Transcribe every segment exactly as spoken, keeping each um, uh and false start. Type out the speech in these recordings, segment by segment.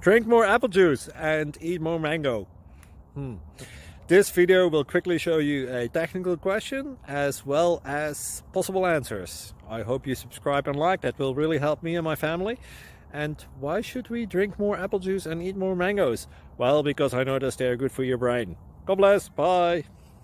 Drink more apple juice and eat more mango. Hmm. This video will quickly show you a technical question as well as possible answers. I hope you subscribe and like, that will really help me and my family. And why should we drink more apple juice and eat more mangoes? Well, because I noticed they are good for your brain. God bless, bye!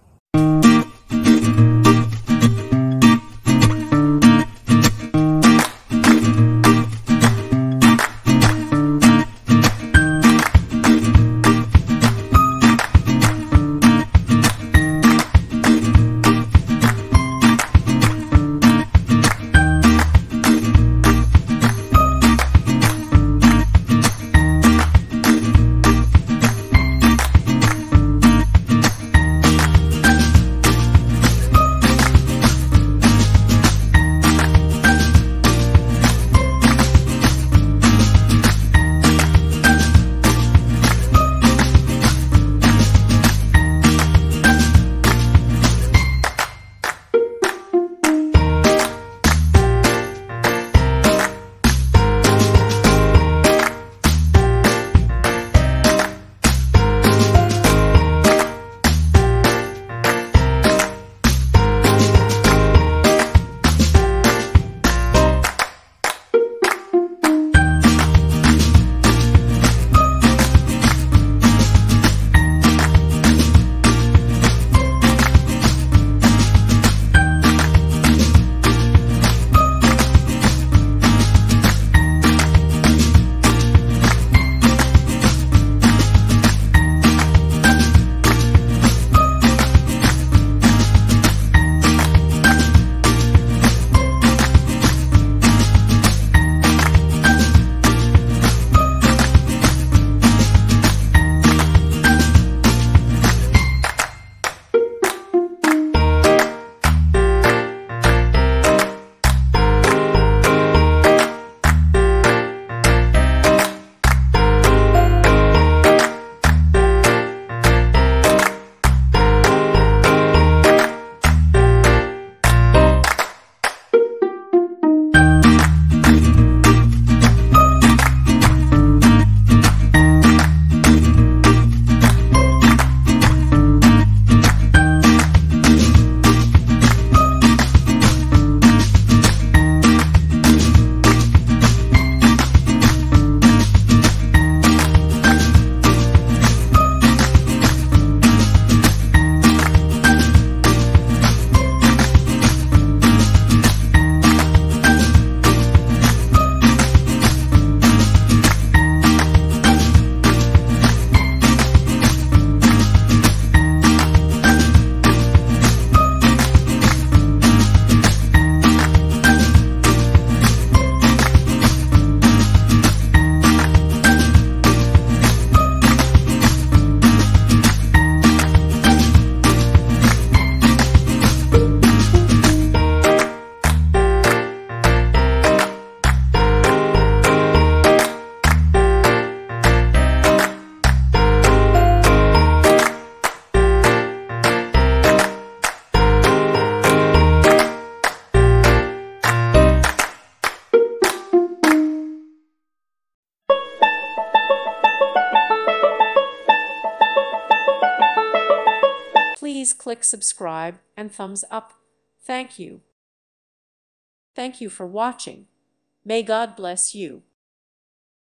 Please click subscribe and thumbs up. Thank you. Thank you for watching. May God bless you.